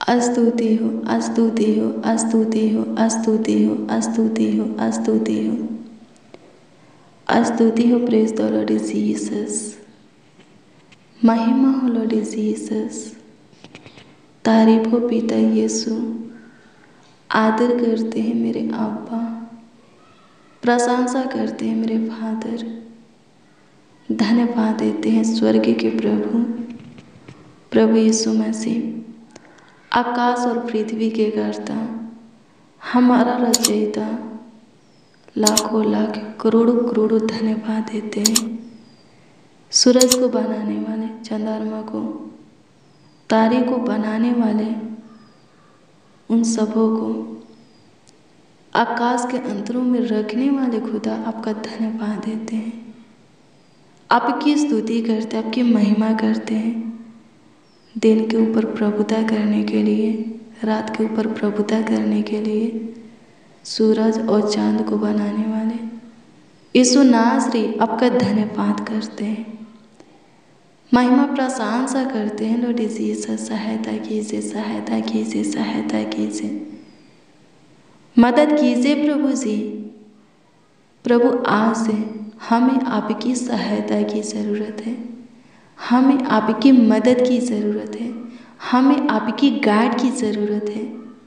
स्तुति हो, स्तुति हो, स्तुति हो, स्तुति हो, स्तुति हो, स्तुति हो, स्तुति हो। Praise the lord Jesus. महिमा हो लॉर्ड जीसस। तारीफ हो पिता यीशु। आदर करते हैं मेरे अब्बा, प्रशंसा करते हैं मेरे फादर। धन्यवाद देते हैं स्वर्ग के प्रभु यीशु मसीह, आकाश और पृथ्वी के कर्ता, हमारा रचयिता। लाखों लाख करोड़ों करोड़ों धन्यवाद देते हैं सूरज को बनाने वाले, चंद्रमा को, तारे को बनाने वाले, उन सबों को आकाश के अंतरों में रखने वाले खुदा, आपका धन्यवाद देते हैं। आपकी स्तुति करते हैं, आपकी महिमा करते हैं। दिन के ऊपर प्रभुता करने के लिए, रात के ऊपर प्रभुता करने के लिए, सूरज और चांद को बनाने वाले यीशु नासरी, आपका धन्यवाद करते हैं। महिमा प्रशंसा करते हैं लॉर्ड जीसस। सहायता कीजिए, सहायता कीजिए, सहायता कीजिए, मदद कीजिए प्रभु जी। प्रभु आज से हमें आपकी सहायता की ज़रूरत है, हमें आपकी मदद की ज़रूरत है, हमें आपकी गाइड की ज़रूरत है,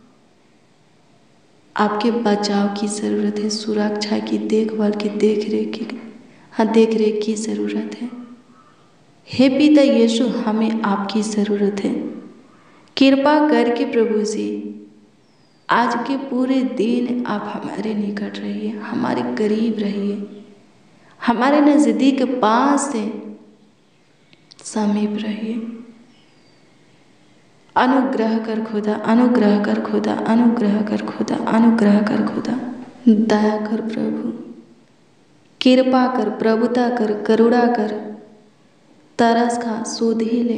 आपके बचाव की ज़रूरत है, सुरक्षा की, देखभाल की, देख रेख की ज़रूरत है। हे पिता यीशु, हमें आपकी ज़रूरत है। कृपा करके प्रभु जी आज के पूरे दिन आप हमारे निकट रहिए, हमारे करीब रहिए, हमारे नज़दीक पास से समीप रहिए। अनुग्रह कर खुदा, अनुग्रह कर खुदा, अनुग्रह कर खुदा, अनुग्रह कर खुदा। दया कर प्रभु, कृपा कर, प्रभुता कर, करुणा कर, तरस खा, सुध ही ले।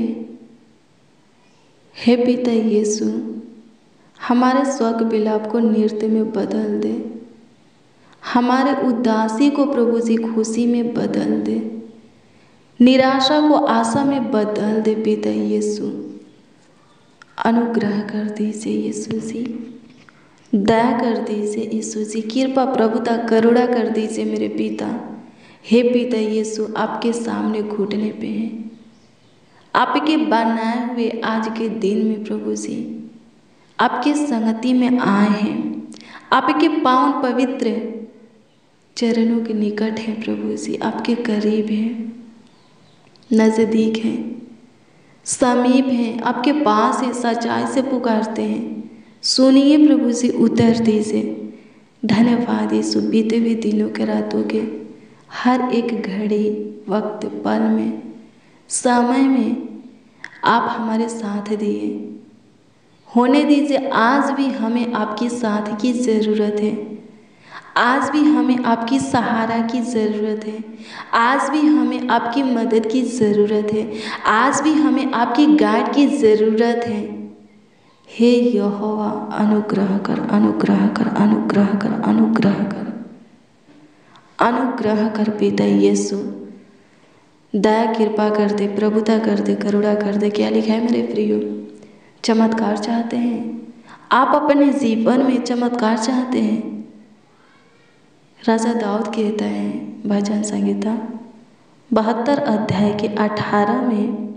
हे पिता यीशु, हमारे शोक विलाप को नृत्य में बदल दे, हमारे उदासी को प्रभु जी खुशी में बदल दे, निराशा को आशा में बदल दे पिता यीशु। अनुग्रह कर दीजिए यीशु जी, दया कर दीजिए यीशु जी, कृपा प्रभुता करुणा कर दीजिए मेरे पिता। हे पिता यीशु, आपके सामने घुटने पे हैं, आपके बनाए हुए आज के दिन में प्रभु जी आपके संगति में आए हैं, आपके पावन पवित्र चरणों के निकट हैं प्रभु जी, आपके करीब हैं, नज़दीक हैं, समीप हैं, आपके पास है, सच्चाई से पुकारते हैं। सुनिए प्रभु जी, उत्तर दीजिए। धन्यवाद यीशु, बीते हुए दिनों के, रातों के, हर एक घड़ी, वक्त, पल में, समय में आप हमारे साथ दिए। होने दीजिए आज भी हमें आपकी साथ की ज़रूरत है, आज भी हमें आपकी सहारा की ज़रूरत है, आज भी हमें आपकी मदद की ज़रूरत है, आज भी हमें आपकी गाइड की ज़रूरत है। हे यहोवा, अनुग्रह कर, अनुग्रह कर, अनुग्रह कर, अनुग्रह कर, अनुग्रह कर पिता यीशु। दया कृपा कर दे, प्रभुता कर दे, करुणा कर दे। क्या लिखा है मेरे प्रियो? चमत्कार चाहते हैं आप अपने जीवन में, चमत्कार चाहते हैं। राजा दाऊद कहता है भजन संहिता 72 अध्याय के 18 में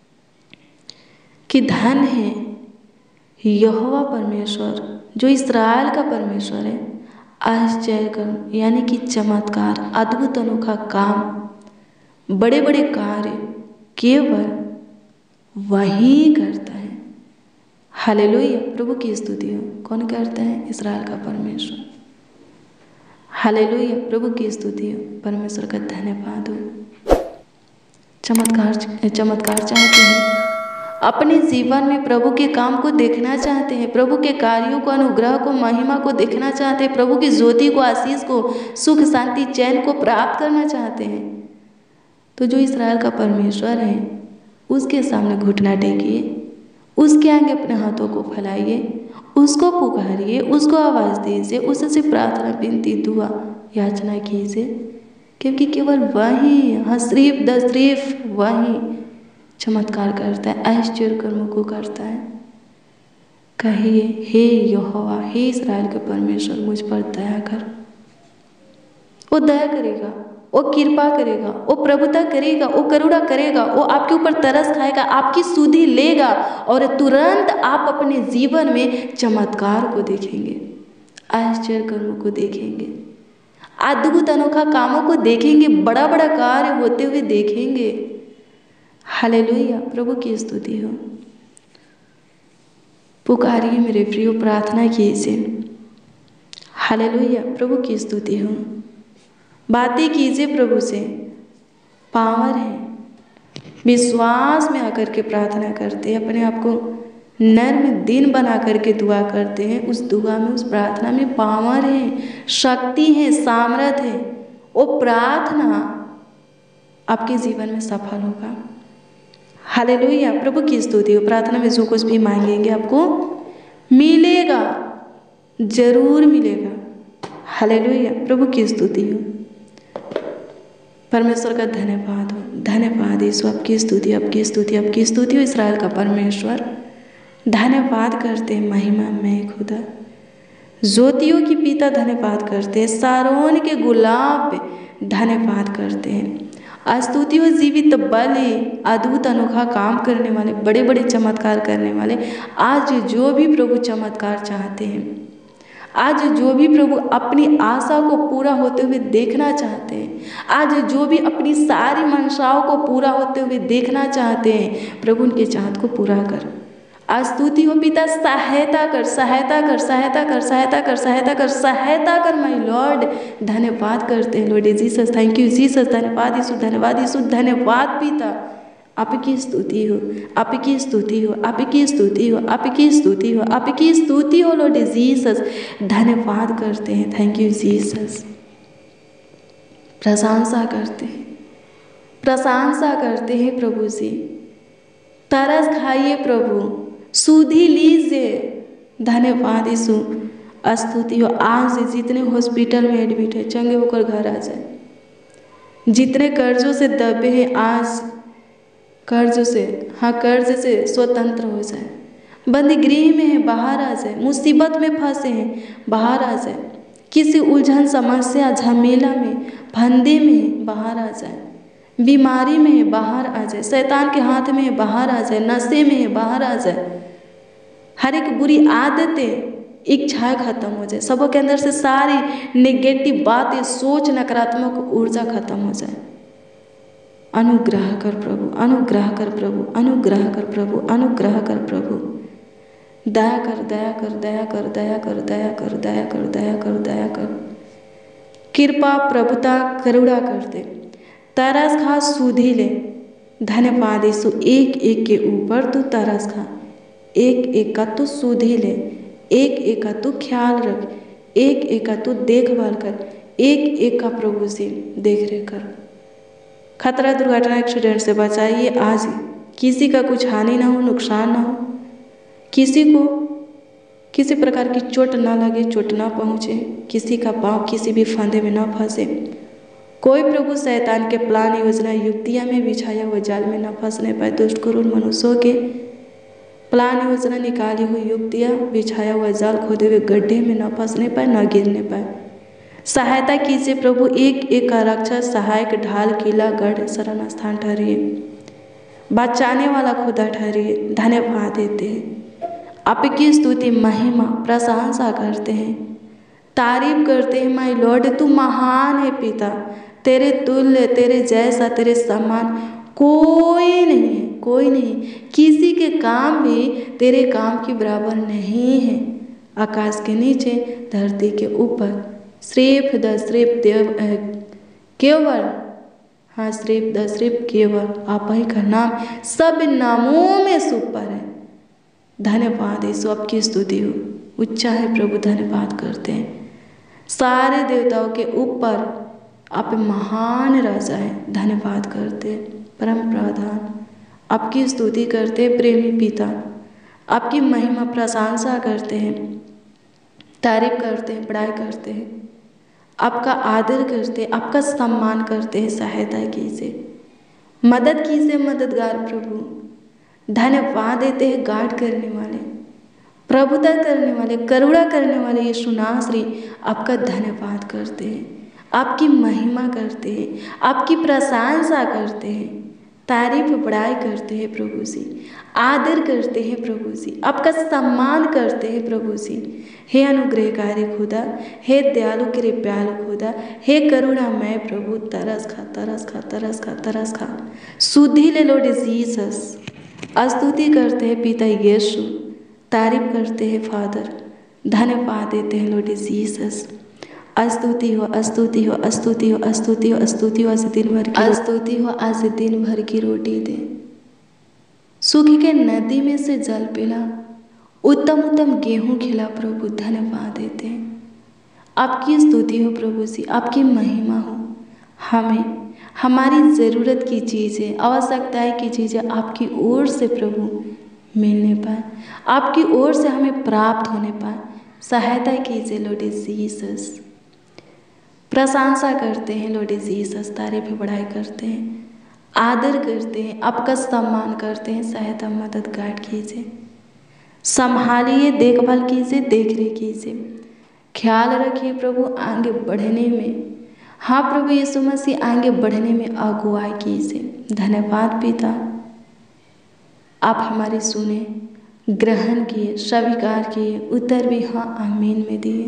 कि धन है यहोवा परमेश्वर, जो इस्राएल का परमेश्वर है, आश्चर्य कर्म यानी कि चमत्कार, अद्भुत अनोखा काम, बड़े बड़े कार्य केवल वही करता है। हालेलुया, प्रभु की स्तुति हो। कौन करता है? इस्राएल का परमेश्वर। हालेलुया, प्रभु की स्तुति हो, परमेश्वर का धन्यवाद हो। चमत्कार चाहते हैं, अपने जीवन में प्रभु के काम को देखना चाहते हैं, प्रभु के कार्यों को, अनुग्रह को, महिमा को देखना चाहते हैं, प्रभु की ज्योति को, आशीष को, सुख, शांति, चैन को प्राप्त करना चाहते हैं, तो जो इस्राएल का परमेश्वर है उसके सामने घुटना टेकिए, उसके आगे अपने हाथों को फैलाइए, उसको पुकारिए, उसको आवाज़ दीजिए, उससे प्रार्थना, विनती, दुआ, याचना कीजिए, क्योंकि केवल वही, सिर्फ वही चमत्कार करता है, आश्चर्य कर्मों को करता है। कहिए, हे यहोवा, हे इस्राएल के परमेश्वर, मुझ पर दया कर। वो दया करेगा, वो कृपा करेगा, वो प्रभुता करेगा, वो करुणा करेगा, वो आपके ऊपर तरस खाएगा, आपकी सुधि लेगा और तुरंत आप अपने जीवन में चमत्कार को देखेंगे, आश्चर्य कर्मों को देखेंगे, अद्भुत अनोखा कामों को देखेंगे, बड़ा बड़ा कार्य होते हुए देखेंगे। हालेलुया, प्रभु की स्तुति हो। पुकारिए मेरे प्रियो, प्रार्थना कीजिए। हालेलुया, प्रभु की स्तुति हो। बातें कीजिए प्रभु से, पावर है। विश्वास में आकर के प्रार्थना करते हैं, अपने आप को नर्म दिन बना करके दुआ करते हैं। उस दुआ में, उस प्रार्थना में पावर है, शक्ति है, सामर्थ है। वो प्रार्थना आपके जीवन में सफल होगा। हालेलुया, प्रभु की स्तुति हो। प्रार्थना में जो कुछ भी मांगेंगे आपको मिलेगा, जरूर मिलेगा। हालेलुया, प्रभु की स्तुति हो। परमेश्वर का धन्यवाद हो, धन्यवाद यीशु, आपकी स्तुति, आपकी स्तुति, आपकी स्तुति हो इस्राएल का परमेश्वर। धन्यवाद करते हैं महिमामय खुदा, ज्योतियों की पिता धन्यवाद करते हैं, सारोन के गुलाब धन्यवाद करते हैं। स्तुति हो जीवित बलि, अद्भुत अनोखा काम करने वाले, बड़े बड़े चमत्कार करने वाले। आज जो भी प्रभु चमत्कार चाहते हैं, आज जो भी प्रभु अपनी आशा को पूरा होते हुए देखना चाहते हैं, आज जो भी अपनी सारी मंशाओं को पूरा होते हुए देखना चाहते हैं, प्रभु उनके चाहत को पूरा कर। स्तुति हो पिता, सहायता कर, सहायता कर, सहायता कर, सहायता कर, सहायता कर, सहायता कर माय लॉर्ड। धन्यवाद करते हैं lord Jesus, thank you Jesus. धन्यवाद यीशु, धन्यवाद यीशु, धन्यवाद पिता। आपकी स्तुति हो, आपकी स्तुति हो, आपकी स्तुति हो, आपकी स्तुति हो, आपकी स्तुति हो लॉर्ड जीसस। धन्यवाद करते हैं, थैंक यू जीसस। प्रशंसा करते हैं, प्रशंसा करते हैं प्रभु जी। तरस खाइए प्रभु, सुधि लीजिए। धन्यवाद यीशु, स्तुति हो। आज से जितने हॉस्पिटल में एडमिट है, चंगे होकर घर आ जाए। जितने कर्जों से दबे हैं, आज कर्ज से स्वतंत्र हो जाए। बंदी गृह में है, बाहर आ जाए। मुसीबत में फंसे हैं, बाहर आ जाए। किसी उलझन, समस्या, झमेला में, फंदे में, बाहर आ जाए। बीमारी में है, बाहर आ जाए। शैतान के हाथ में है, बाहर आ जाए। नशे में है, बाहर आ जाए। हर एक बुरी आदतें, इच्छाएं खत्म हो जाए। सबों के अंदर से सारी नेगेटिव बातें, सोच, नकारात्मक ऊर्जा खत्म हो जाए। अनुग्रह कर प्रभु, अनुग्रह कर प्रभु, अनुग्रह कर प्रभु, अनुग्रह कर प्रभु। दया कर, दया कर, दया कर, दया कर, दया कर, दया कर, दया कर, दया कर। कृपा, प्रभुता, करुणा कर दे। तरस खा, सुधि ले। धन्यवाद यीशु, एक एक के ऊपर तू तरस खा, एक एक का तू सुधि ले, एक एक का तू ख्याल रख, एक एक का तू देखभाल कर, एक एक का प्रभु से देख रेख कर। खतरा, दुर्घटना, एक्सीडेंट से बचाइए। आज किसी का कुछ हानि ना हो, नुकसान ना हो, किसी को किसी प्रकार की चोट ना लगे, चोट ना पहुँचे, किसी का पाँव किसी भी फंदे में ना फंसे। कोई प्रभु शैतान के प्लान, योजना, युक्तियाँ में बिछाया हुआ जाल में न फंसने पाए। दुष्ट क्रूर मनुष्यों के प्लान, योजना, निकाली हुई युक्तियाँ, बिछाया हुआ जाल, खोदे हुए गड्ढे में न फंसने पाए, न गिरने पाए। सहायता कीजिए प्रभु, एक एक का रक्षा, सहायक, ढाल, किला, गढ़, शरण स्थान ठहरिए। बचाने वाला खुदा ठहरिए। धन्यवाद देते हैं, आपकी स्तुति, महिमा, प्रशंसा करते हैं, तारीफ करते हैं। माय लॉर्ड, तू महान है पिता, तेरे तुल्य, तेरे जैसा, तेरे समान कोई नहीं है, कोई नहीं। किसी के काम भी तेरे काम के बराबर नहीं है। आकाश के नीचे, धरती के ऊपर, सिर्फ केवल, हाँ, सिर्फ केवल आप ही का नाम सब नामों में सुपर है। धन्यवाद यीशु, आपकी स्तुति हो। उच्चा है प्रभु, धन्यवाद करते हैं। सारे देवताओं के ऊपर आप महान राजा हैं। धन्यवाद करते हैं परम प्रधान, आपकी स्तुति करते हैं प्रेमी पिता, आपकी महिमा, प्रशंसा करते हैं, तारीफ करते हैं, बड़ाई करते हैं, आपका आदर करते हैं, आपका सम्मान करते हैं। सहायता कीजिए, मदद कीजिए, मददगार प्रभु। धन्यवाद देते हैं गार्ड करने वाले, प्रभुता करने वाले, करुणा करने वाले यीशु नासरी आपका धन्यवाद करते हैं, आपकी महिमा करते हैं, आपकी प्रशंसा करते हैं, तारीफ बड़ाई करते हैं प्रभु जी, आदर करते हैं प्रभु जी, आपका सम्मान करते हैं प्रभु जी। हे अनुग्रहकारी खुदा, हे दयालु कृपालु खुदा, हे करुणामय प्रभु, तरस खा तरस खा तरस खा तरस खा। सुधि ले लॉर्ड जीसस। स्तुति करते हैं पिता यीशु, तारीफ करते हैं फादर, धन्यवाद देते हैं लॉर्ड जीसस। स्तुति हो, स्तुति हो, स्तुति हो, स्तुति हो, स्तुति हो। आज दिन भर की स्तुति हो, आज दिन भर की रोटी दे, सूखे के नदी में से जल पिला, उत्तम उत्तम गेहूं खिला प्रभु, धन्यवाद देते हैं। आपकी स्तुति हो प्रभु जी, आपकी महिमा हो। हमें हमारी ज़रूरत की चीज़ें, आवश्यकताएं की चीज़ें आपकी ओर से प्रभु मिलने पाए, आपकी ओर से हमें प्राप्त होने पाए, सहायता कीजिए लॉर्ड जीसस। प्रशंसा करते हैं लॉर्ड जीसस, तारीफ बढ़ाई करते हैं, आदर करते हैं, आपका सम्मान करते हैं। सहायता मदद गाइड कीजिए, संभालिए, देखभाल कीजिए, देख रेख कीजिए, ख्याल रखिए प्रभु आगे बढ़ने में। हाँ प्रभु यीशु मसीह, आगे बढ़ने में अगुवाई कीजिए। धन्यवाद पिता, आप हमारी सुने, ग्रहण किए, स्वीकार किए, उत्तर भी हाँ आमीन में दिए।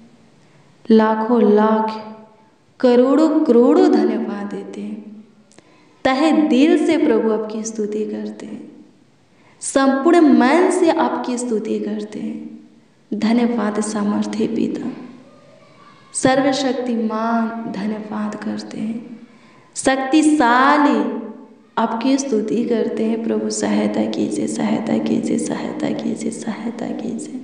लाखों लाख करोड़ों करोड़ों धन्यवाद देते हैं, तहे दिल से प्रभु आपकी स्तुति करते हैं, संपूर्ण मन से आपकी स्तुति करते हैं। धन्यवाद सामर्थ्य पिता, सर्वशक्तिमान, धन्यवाद करते हैं, शक्तिशाली आपकी स्तुति करते हैं प्रभु। सहायता कीजिए, सहायता कीजिए, सहायता कीजिए, सहायता कीजिए,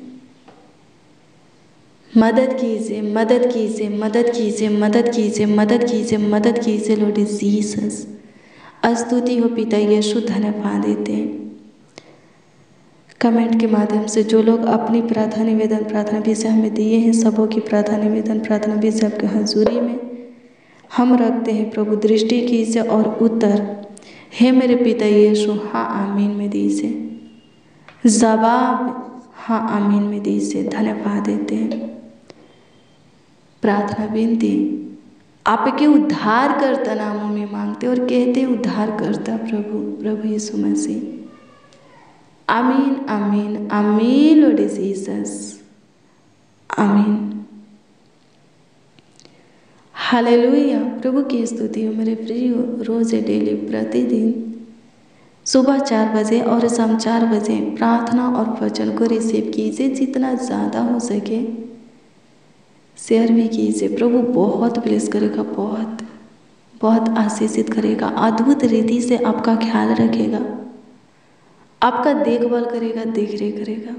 मदद कीजिए, मदद कीजिए, मदद कीजिए, मदद कीजिए, मदद कीजिए, मदद कीजिए लॉर्ड जीसस। स्तुति हो पिता यीशु, धन्यवाद देते हैं। कमेंट के माध्यम से जो लोग अपनी प्रार्थना निवेदन, प्रार्थना विषय हमें दिए हैं, सबों की प्रार्थना निवेदन, प्रार्थना विषय आपके हजूरी में हम रखते हैं प्रभु। दृष्टि कीजिए और उत्तर हे मेरे पिता यीशु हाँ आमीन में दीजिए, जवाब हाँ आमीन में दीजिए। धन्यवाद देते हैं। प्रार्थना विनती आपके उद्धारकर्ता नामों में मांगते और कहते उद्धारकर्ता प्रभु, प्रभु यीशु मसीह। आमीन आमीन आमीन लॉर्ड जीसस, आमीन। हालेलुया। प्रभु की स्तुति हो मेरे प्रिय, रोज डेली प्रतिदिन सुबह 4 बजे और शाम 4 बजे प्रार्थना और वचन को रिसीव कीजिए। जितना ज़्यादा हो सके शेयर भी कीजिए। प्रभु बहुत ब्लेस करेगा, बहुत बहुत आशीषित करेगा, अद्भुत रीति से आपका ख्याल रखेगा, आपका देखभाल करेगा, देख रेख करेगा।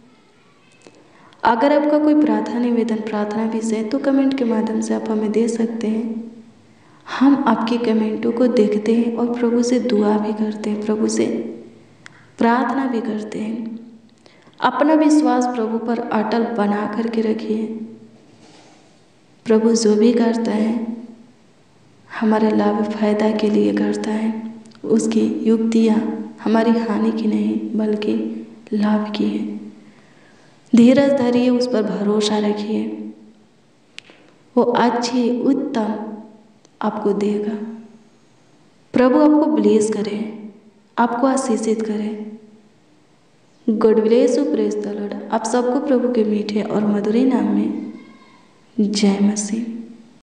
अगर आपका कोई प्रार्थना निवेदन, प्रार्थना विषय तो कमेंट के माध्यम से आप हमें दे सकते हैं। हम आपके कमेंटों को देखते हैं और प्रभु से दुआ भी करते हैं, प्रभु से प्रार्थना भी करते हैं। अपना विश्वास प्रभु पर अटल बना करके रखिए। प्रभु जो भी करता है हमारे लाभ फायदा के लिए करता है, उसकी युक्तियाँ हमारी हानि की नहीं बल्कि लाभ की है। धीरज धरिए, उस पर भरोसा रखिए, वो अच्छी उत्तम आपको देगा। प्रभु आपको ब्लेस करे, आपको आशीषित करे। God bless you, praise the lord. आप सबको प्रभु के मीठे और मधुर नाम में जय मसीह।